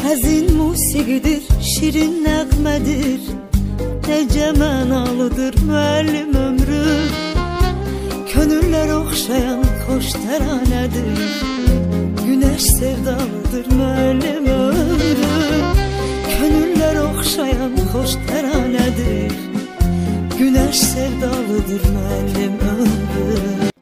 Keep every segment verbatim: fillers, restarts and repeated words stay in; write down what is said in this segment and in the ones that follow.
Həzin musiqidir, şirin nəğmədir, necə mənalıdır müəllim ömrü. Könüllər oxşayan xoş təranədir, günəş sevdalıdır müəllim ömrü. Könüllər oxşayan xoş təranədir, günəş sevdalıdır müəllim ömrü.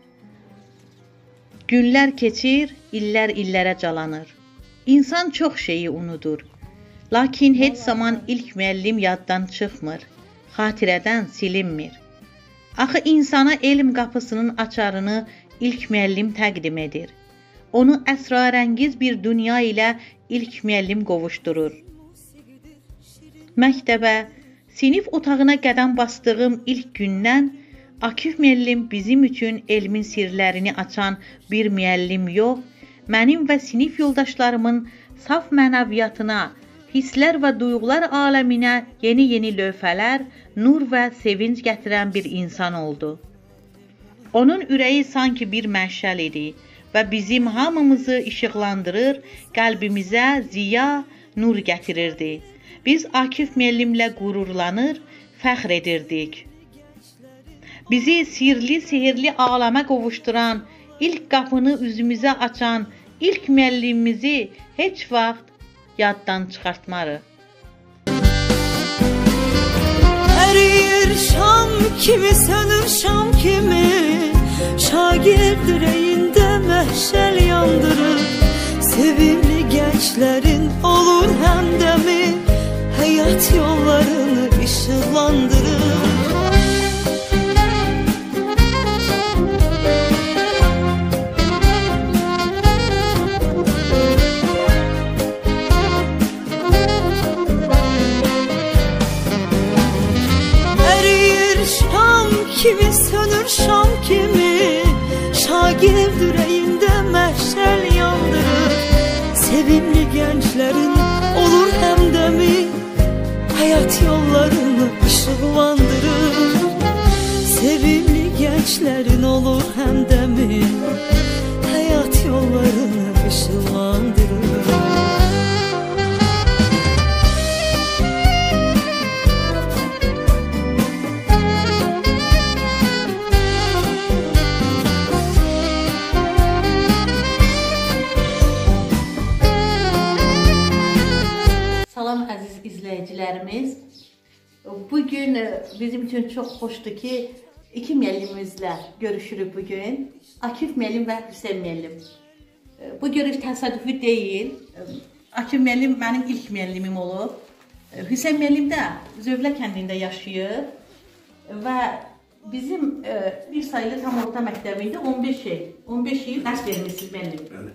Günlər keçir, illər illərə calanır. İnsan çox şeyi unudur. Lakin heç zaman ilk müəllim yaddan çıxmır, xatirədən silinmir. Axı insana elm qapısının açarını ilk müəllim təqdim edir. Onu əsrarəngiz bir dünya ilə ilk müəllim qovuşdurur. Məktəbə, sinif otağına qədəm bastığım ilk gündən Akif müəllim bizim üçün elmin sirlərini açan bir müəllim yox, mənim və sinif yoldaşlarımın saf mənəviyyatına, hisslər və duyğular aləminə yeni-yeni lövhələr, nur və sevinc gətirən bir insan oldu. Onun ürəyi sanki bir məşəl idi və bizim hamımızı işıqlandırır, qəlbimizə ziya, nur gətirirdi. Biz Akif müəllimlə qürurlanır, fəxr edirdik. Bizi sirli, sihirli aləmə qovuşduran, ilk qapını üzümüzə açan, ilk müəllimimizi heç vaxt yaddan çıxartmarıq. Əriyir şam kimi, sönür şam kimi, şagird ürəyində məhşəl yandırır. Sevimli gənclərin olur həmdəmi, həyat yollarını işıqlandırır. Kimi sönür şam kimi, şagird ürəyində məhşəl yandırır. Sevimli gənclərin olur həmdəmi, həyat yollarını işıqlandırır. Sevimli gənclərin olur həmdəmi, həyat yollarını işıqlandırır. Salam əziz izləyicilərimiz. Bugün bizim üçün çox xoşdur ki, iki müəllimimizlə görüşürük bugün. Akif müəllim və Hüseyn müəllim. Bu görüş təsadüfi deyil. Akif müəllim mənim ilk müəllimim olub. Hüseyn müəllim də Zövlə kəndində yaşayır və bizim bir sayılı tam orta məktəbində on beş il, on beş il dərs vermişsiniz müəllim.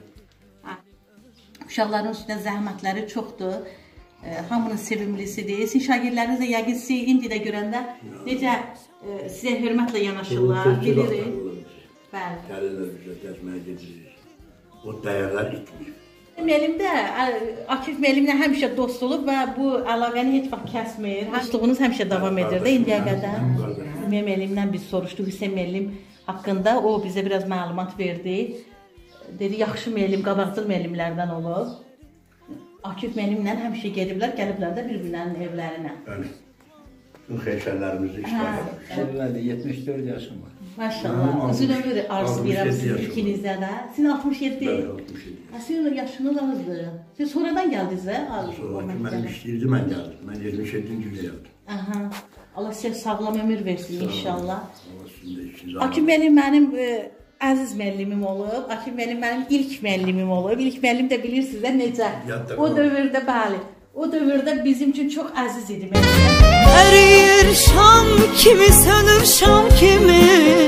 Uşaqların üstünə zəhmətləri çoxdur. Hamının sevimlisidir. Sizin şagirdləriniz də yəqin sizi indi də görəndə necə sizə hörmətlə yanaşırlar, bilirik. Bəli. Gəlirlər bizə gəzməyə gedirik. O dəyərlər itmir. Müəllim də Akif müəllimlə həmişə dost olub və bu əlaqəni heç vaxt kəsmir. Dostluğunuz həmişə davam edir də indiyə qədər. Müəllimdən biz soruşduq Hüseyn müəllim haqqında. O bizə biraz məlumat verdi. Dedi, yaxşı müəllim, qabaqcıl müəllimlərdən olub. Akif müəllimlə həmişə gediblər, gəliblər də bir-birlərinin evlərinə. Bəli. Bütün xeyşəllərimizi işlədirlər. yetmiş dörd yaşım var. Maşallah. Uzun ömür arzulayıram sizin ikinizdə də. Sizin altmış yeddi. Bəli, altmış yeddi. Sizin yaşınız azdır. Siz sonradan gəldiniz də? Sonra ki, mən işləyirdi, mən gəldim. Mən iyirmi yeddinci ilə gəldim. Aha. Allah sizə sağlam ömür versin inşallah. Allah sizin də işiniz Akif müəllim mənim əziz müəllimim olub. Akif müəllim mənim ilk müəllimim olub. İlk müəllim də bilirsiniz də necə. O dövrdə, bəli, o dövrdə bizim üçün çox əziz idi müəllim. Əriyir şam kimi, sönür şam kimi,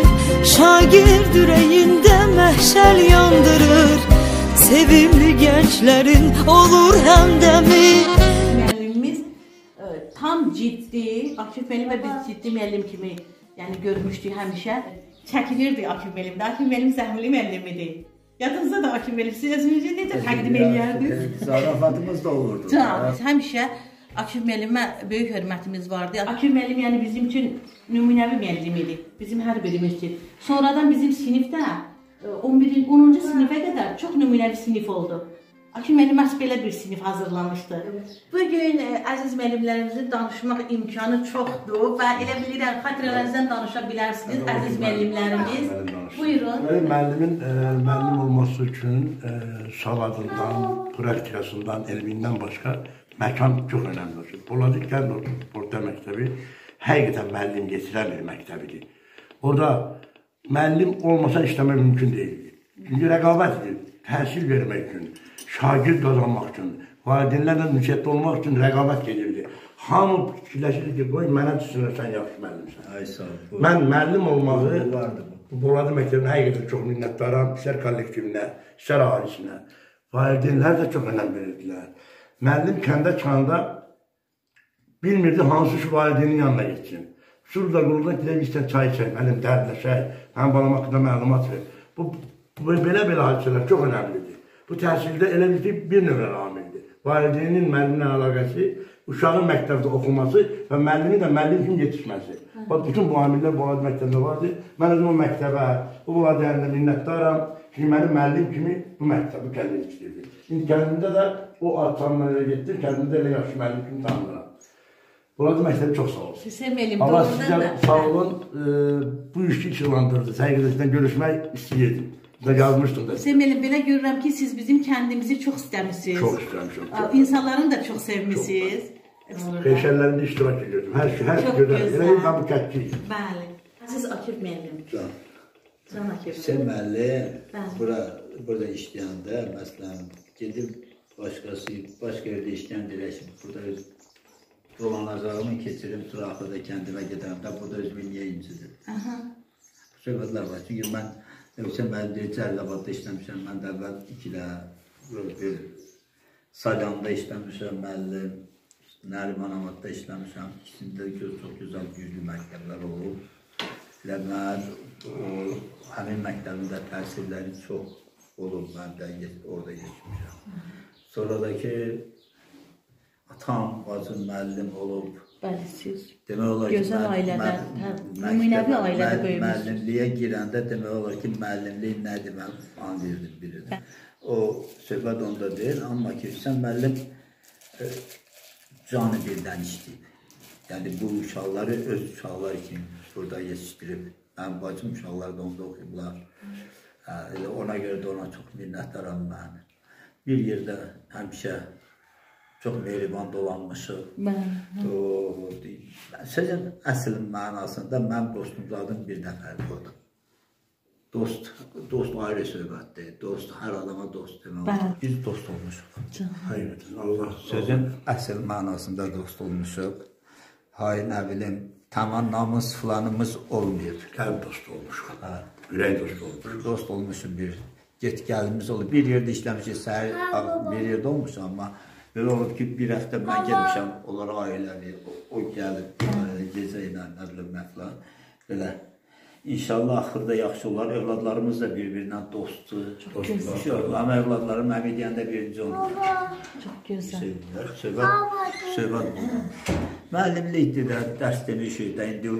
şagird ürəyində məhşəl yandırır. Sevimli gənclərin olur həmdəmi. Müəllimimiz tam ciddi, Akif müəllim və biz ciddi müəllim kimi yəni görmüşdük həmişə. Çəkinirdi Akif müəllim də. Akif müəllim zəhmli müəllim idi. Yadınızda da Akif müəllim, siz özünüzü necə təqdim edərdiniz? Zarafatımız da olurdu. Can, həmişə Akif müəllimə böyük hörmətimiz vardı. Akif müəllim yəni bizim üçün nümunəvi müəllim idi. Bizim hər birimiz üçün. Sonradan bizim sinifdə on birinci, onuncu sinifə qədər çox nümunəvi sinif oldu. Akif müəllim məhz belə bir sinif hazırlamışdı. Bugün e, əziz müəllimlərimizin danışmaq imkanı çoxdur və elə bilirəm xatirələrinizdən danışa bilərsiniz əziz müəllimlərimiz. Buyurun. Müəllimin e, müəllim olması üçün e, savadından, praktikasından, elmindən başqa məkan çox önəmlidir. Poladi Kənd Orta Məktəbi həqiqətən müəllim yetirən bir məktəbidir. Orada müəllim olmasa işləmək mümkün deyil. Çünki rəqabət edir, təhsil vermək üçün, şagird qazanmaq üçün, valideynlərlə müsəttə olmaq üçün rəqabət gedirdi. Hamı fikirləşirdi ki, qoy mənə düşünür, sən yaxşı müəllimsən. Ay sağ ol. Mən müəllim olmağı, Poladi məktəbinə həqiqətən çox minnətdaram, istər kollektivinə, istər ailəsinə. Valideynlər də çox önəm verirdilər. Müəllim kəndə çıxanda bilmirdi hansı şu valideynin yanına geçsin. Şurada quruldan gidelim istər çay içək, müəllim dərdləşək, mənim balam haqqında məlumat ver. Bu, belə-belə hadisələr çox önəmlidir. Bu təhsildə elə bir ki, bir nömrə amildir. Valideynin müəllimlə əlaqəsi, uşağın məktəbdə oxuması və müəllimin də müəllim kimi yetişməsi. Bax, bütün bu amillər Poladi məktəbdə vardır. Mən özüm o məktəbə, bu valideynlə minnətdaram. Çünki mənim müəllim kimi bu məktəbi kəndə yetişdirdi. İndi kəndimdə də o artanla elə getdim, kəndimdə elə yaxşı müəllim kimi tanınıram. Poladi məktəbi çox sağ olsun. Hüseyin Allah sizə sağ olun, e, bu işi işıqlandırdı. Səqiqəsindən görüşmək istəyirdim. Da yazmışdım da. Hüseyin müəllim, belə görürəm ki, siz bizim kəndimizi çox istəmişsiniz. Çox istəmişim. İnsanların da çox sevmişsiniz. Peşələrində iştirak edirdim. Hər şey, hər şey görürəm. Elə bir qətkiyik. Bəli. Siz Akif müəllim. Can. Can Akif. Hüseyin müəllim, bura, burada işləyəndə, məsələn, gedib başqası, başqa yerdə işləyən dirəşim, burada öz dolanacağımı keçirim, sonra axırda kəndimə gedəndə, burada özümü niyə incidir? Bu söhbətlər var. Çünki mən Hüseyin müəllim deyir, Cəlilabadda işləmişəm, mən də əvvəl ikidə bir Salyanda işləmişəm, müəllim, Nərimanabadda işləmişəm, ikisində çox gözəl güclü məktəblər olub. Və mən həmin məktəbində təhsilləri çox olub, mən də orada keçmişəm. Sonra da ki, atam, bacım müəllim olub. Bəli, siz gözəl ailədə, nümunəvi ailədə böyümüşsünüz. Müəllimliyə girəndə demək olar ki, müəllimlik nədir, mən anlayırdım birini. O söhbət onda deyil, amma ki, sən müəllim canı birdən işləyib. Yəni, bu uşaqları öz uşaqları kimi burada yetişdirib. Mənim bacım uşaqları da onda oxuyublar. Ona görə də ona çox minnətdaram mən. Bir yerdə həmişə çox mehriban dolanmışıq. Sözün əsl mənasında mən dostumzadım bir nəfərdir orada. Dost, dost ayrı söhbətdir. Dost, hər adama dost demək olur. Biz dost olmuşuq. Həqiqətən, Allah sözün əsl mənasında dost olmuşuq. Hay, nə bilim, tamam namus filanımız olmayıb. Qəlb dost olmuşuq. Ürək dost olmuşuq. Dost olmuşuq bir. Get-gəlimiz olub. Bir yerdə işləmişik, səhər bir yerdə olmuşuq, amma belə olub ki, bir həftə mən gelmişəm, onlar ailəvi, o gəlib, gecə ilə, nə bilim, məfla, belə. İnşallah, axırda yaxşı olar, övladlarımız da bir-birindən dostdur. Çox gözəl. Amma övladlarım əmi deyəndə birinci olur. Çox gözəl. Söhbət, söhbət olur. Müəllimlikdir də, dərs demişik də, indi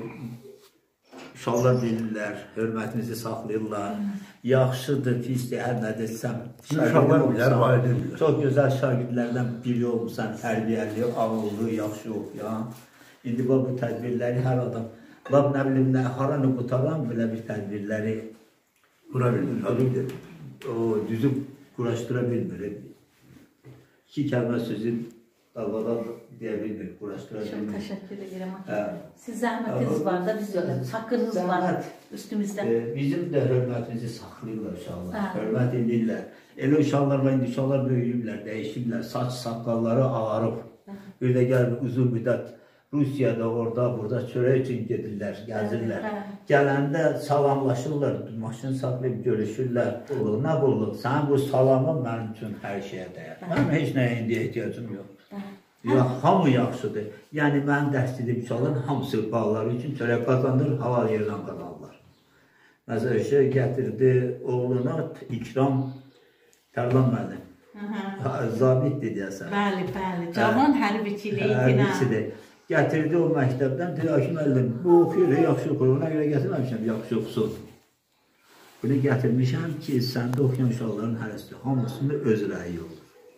uşaqlar bilirlər, hörmətinizi saxlayırlar. Yaxşıdır, pisdir, hər nə desəm. Uşaqlar bilər, valideyn bilər. Çox gözəl şagirdlərdən biri olmuşsan, tərbiyəli, ağıllı, yaxşı oxuyan. İndi bu tədbirləri hər adam, lab nə bilim, haranı qutaran belə bir tədbirləri qura bilmir. O, düzü quraşdıra bilmir. İki kəlmə sözün dalvadan deyə bilmir, quraşdıra bilmir. Çox təşəkkür edirəm. Siz zəhmətiniz var da, biz haqqınız var üstümüzdə. Bizim də hörmətimizi saxlayırlar uşaqlar, hörmət edirlər. Elə uşaqlar var, indi uşaqlar böyüyüblər, dəyişiblər, saç saqqalları ağarıb. Bir də gəlib uzun müddət Rusiyada, orada, burada çörək üçün gedirlər, gəzirlər. Gələndə salamlaşırlar, maşın saxlayıb görüşürlər. Qulluq, nə qulluq? Sənin bu salamın mənim üçün hər şeyə dəyər. Mənim heç nəyə indi ehtiyacım yoxdur. Yox, hamı yaxşıdır. Yəni, mənim dərslidim uşaqların hamısı bağları üçün çörək qazanır, halal yerdən qazanırlar. Məsələn, şey gətirdi oğluna İkram Tərlan müəllim. Zabitdir deyəsən. Bəli, bəli. Cavan hərbiçiliyi. Hərbiçidir. Gətirdi o məktəbdən, dedi, Akif müəllim, bu oxuyur, yaxşı oxuyur, ona görə gətirməmişəm, yaxşı oxusun. Bunu gətirmişəm ki, səndə oxuyan uşaqların hərəsi, hamısında öz rəyi olur.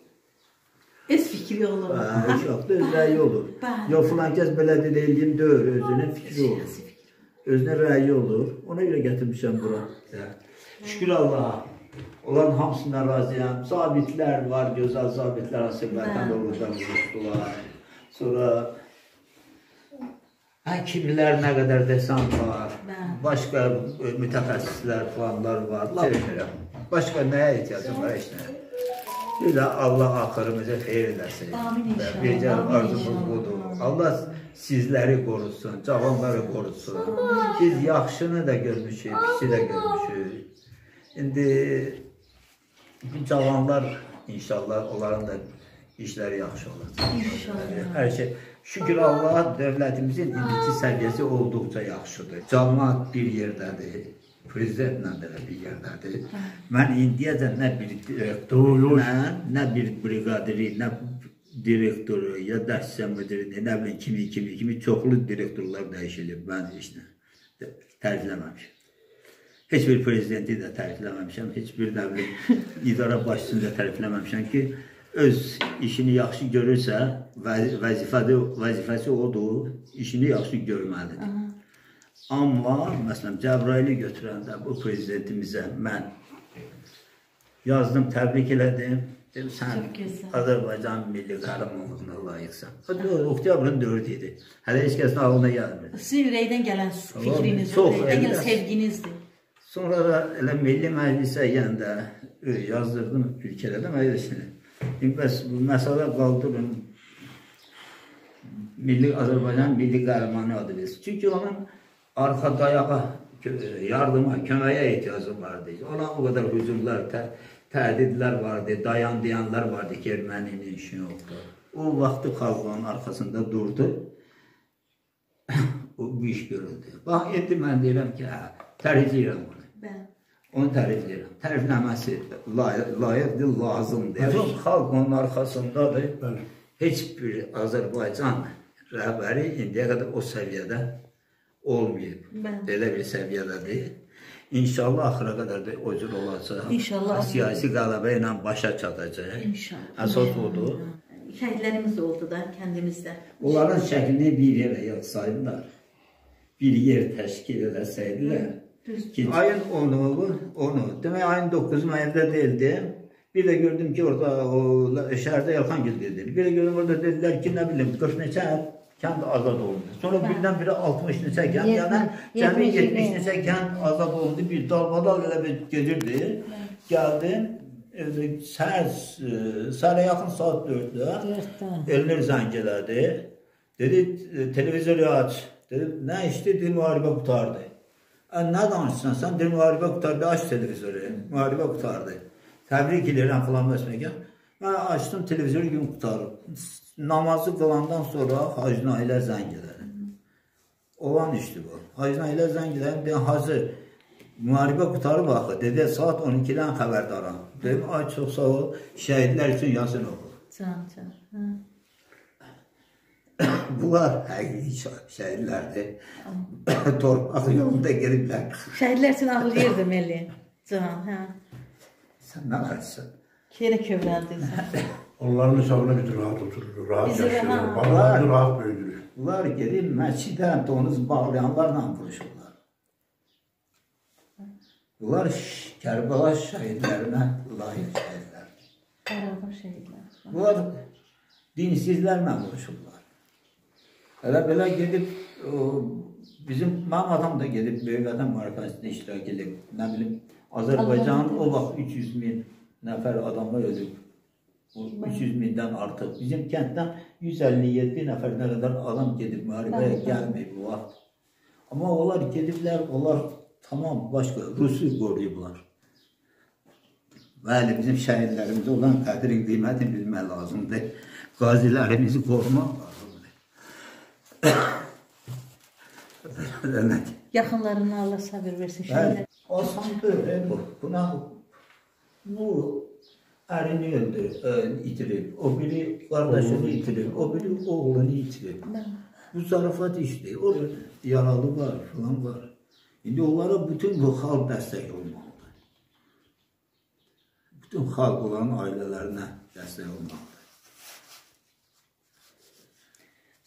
fikri olur. Çox da öz rəyi olur. Yox, filan kəs belədir deyildiyin deyil, özünün fikri olur. Özünə rəyi olur. Ona görə gətirmişəm bura. Şükür Allaha. Onların hamısından razıyam. Zabitlər var, gözəl zabitlər asırlardan orada vuruşdular. Sonra həkimlər nə qədər desən var. Başqa mütəxəssislər falanlar var. Sevinirəm. Başqa nəyə ehtiyacım var heç nəyə? Bir də Allah axırımıza xeyir eləsin. Bircə arzumuz budur. Allah sizləri qorusun, cavanları qorusun. Biz yaxşını da görmüşük, pisi də görmüşük. İndi bu cavanlar inşallah onların da işləri yaxşı olacaq. Hər şey. Şükür Allah dövlətimizin indiki səviyyəsi olduqca yaxşıdır. Cəmaət bir yerdədir. Prezidentlə də bir yerdədir. Mən indiyəcən nə bir direktorla, nə bir briqadiri, nə direktoru, ya dəhsiyyən müdirini, nə bilin kimi, kimi, kimi çoxlu direktorlar dəyişilib. Mən heç nə tərifləməmişəm. Heç bir prezidenti də tərifləməmişəm, heç bir nə bilim idara başçısını da tərifləməmişəm ki, öz işini yaxşı görürsə, vəzifəsi odur, işini yaxşı görməlidir. Amma, məsələn, Cəbrayili götürəndə bu prezidentimizə mən yazdım, təbrik elədim. Dedim, sən Azərbaycan milli qəhrəmanlığına layiqsən. Oktyabrın dördü idi. Hələ heç kəsin ağlına gəlmir. Sizin ürəkdən gələn fikriniz, ürəkdən gələn sevginizdir. Sonra da elə Milli Məclisə yəndə yazdırdım, ülkələdim əyləşini. Bəs bu məsələ qaldırın, Azərbaycan milli qəhrəmanı adı versin. Çünki onun arxa dayağa, yardıma, köməyə ehtiyacı vardı. Ona o qədər hücumlar, təhdidlər vardı, dayan deyanlar vardı ki, erməninin işi yoxdur. O vaxtı xalqların arxasında durdu, bu iş görüldü. Bax, indi mən deyirəm ki, tərifləyirəm bunu. Onu tərifləyirəm. Tərifləməsi layiqdir, lazımdır. Xalq onun arxasındadır. Heç bir Azərbaycan rəhbəri indiyə qədər o səviyyədə olmayıb. Belə bir səviyyədədir. İnşallah axıra qədər də o cür olacaq. İnşallah. Siyasi qələbə ilə başa çatacaq. İnşallah. Əsas odur. Şəhidlərimiz oldu da kəndimizdə. Onların şəklini bir yerə yazsaydılar, bir yer təşkil edəsəydilər. Ayın onu, onu. Demək, ayın dokkuzu mən evdə deyildim. Bir də gördüm ki, orada şəhərdə Yalxangil dedilir. Bir də gördüm, orada dedilər ki, nə bilim, qırx neçə kənd azad olundu. Sonra birdən biri altmış neçə kənd, yəni cəmi yetmiş neçə kənd azad olundu. Bir dalbadal elə bir gedirdi. Gəldim, səhərə yaxın saat dörddə Elnur zəng elədi. Dedi, televizoru aç. Dedi, nə işdir? Dedi, müharibə qutardı. Nə danışsan, sən dedi, müharibə qutardı, aç televizoru. Müharibə qutardı. Təbrik edirəm filan məsməgə. Mən açdım, televizoru gün qutarıb. Namazı qılandan sonra Hacı Nahilə zəng elədi. Olan işdir bu. Hacı Nahilə zəng elədi, deyən, Hacı, müharibə qutarıb axı. Dedi, saat on ikidən xəbərdaram. Dedim, ay, çox sağ ol, şəhidlər üçün yazın oxu. Can, can. Bunlar həqiqi şəhidlərdir. Torpaq yolunda gediblər. Şəhidlər üçün ağlayırdı Melli. Can, hə. Sən nə qarşısın? Yerə kövrəldin. Onların hesabına bir rahat oturur, rahat yaşayırlar. Balalarını rahat böyüdürür. Bunlar gedib məscidə donuz bağlayanlarla vuruşurlar. Bunlar Kərbəla şəhidlərinə layiq şəhidlər. Qarabağ şəhidlər. Bunlar dinsizlərlə vuruşurlar. Hələ belə gedib, bizim, mənim adam da gedib Böyük Vətən müharibəsində iştirak edib, nə bilim, Azərbaycanın o vaxt üç yüz min nəfər adamlar ölüb, üç yüz mindən artıq. Bizim kənddən yüz əlli yeddi nəfərdən qədər adam gedib, müharibəyə gəlməyib bu vaxt. Amma onlar gediblər, onlar tamam başqa, Rusu qoruyublar. Bəli, bizim şəhidlərimizə olan qədrin qiymətini bilmək lazımdır. Qazilərimizi qorumaq lazımdır. Yaxınlarına Allah sabır versin şəhidlər. Asandır bu. Buna bu ərini itirib, o biri qardaşını itirib, o biri oğlunu itirib. Bu zarafat işdir. Orada yaralı var, falan var. İndi onlara bütün bu xalq dəstək olmalıdır. Bütün xalq olan ailələrinə dəstək olmalıdır.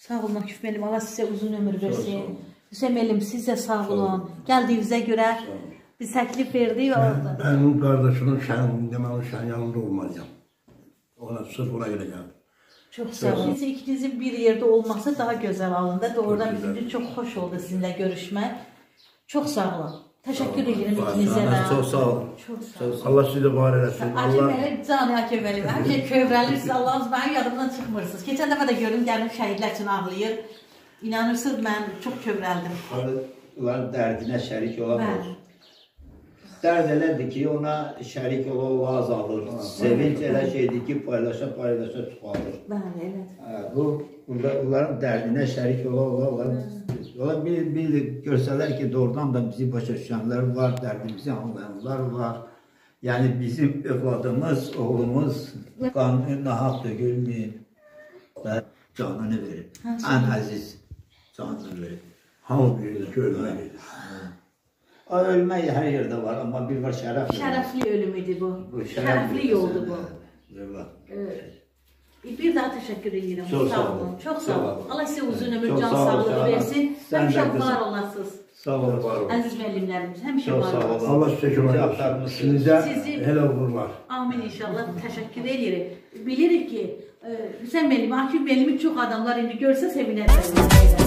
Sağ olun Akif müəllim, Allah sizə uzun ömür versin. Hüseyn müəllim, siz də sağ olun. Gəldiyinizə görə biz təklif verdik. Mənim qardaşımın şənində, mənim şən yanında olmalıyam. Ona sırf ona görə gəldim. Çox sağ olun. Siz ikinizin bir yerdə olması daha gözəl alındı. Doğrudan bizim üçün çox xoş oldu sizinlə görüşmək. Çox sağ olun. Təşəkkür edirəm ikinizə də. Çox sağ olun. Çox sağ olun. Allah sizi də var eləsin. Akif müəllim, canı Akif müəllim. Həmişə kövrəlirsiniz, Allahınız mənim yadımdan çıxmırsınız. Keçən dəfə də gördüm, gəldim şəhidlər üçün ağlayır. İnanırsınız, mən çox kövrəldim. Onların dərdinə şərik olamaz. Dərd elədir ki, ona şərik ola ola azalır. Sevinç elə şeydir ki, paylaşa paylaşa çoxalır. Bəli, elədir. Bu, onların dərdinə şərik ola ola ola. Ola bir, bir görsələr ki, doğrudan da bizi başa düşənlər var, dərdimizi anlayanlar var. Yəni bizim övladımız, oğlumuz qanını nahaq dökülməyib və canını verib. Ən əziz canını verib. Hamı bilir ki, ölmək edir. Ölmək hər yerdə var, amma bir var şərəfli. Şərəfli ölüm idi bu. Şərəfli yoldur bu. Evet. Bir daha təşəkkür edirəm. Çox sağ olun. Çox sağ olun. Allah sizə uzun ömür, can sağlığı versin. Həmişə var olasınız. Sağ olun, var olun. Əziz müəllimlərimiz, həmişə var olasınız. Allah sizə kömək olsun. Sizə elə uğurlar. Amin inşallah. Təşəkkür edirik. Bilirik ki, Hüseyn müəllim, Akif müəllimi çox adamlar indi görsə sevinərlər.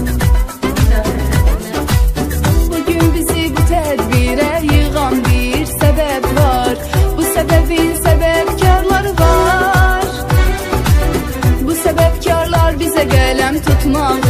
Bugün bizi bu tədbirə yığan bir səbəb var. Bu səbəbin səbəbkarları var. Bu səbəbkarlar bizə qələm tutmaq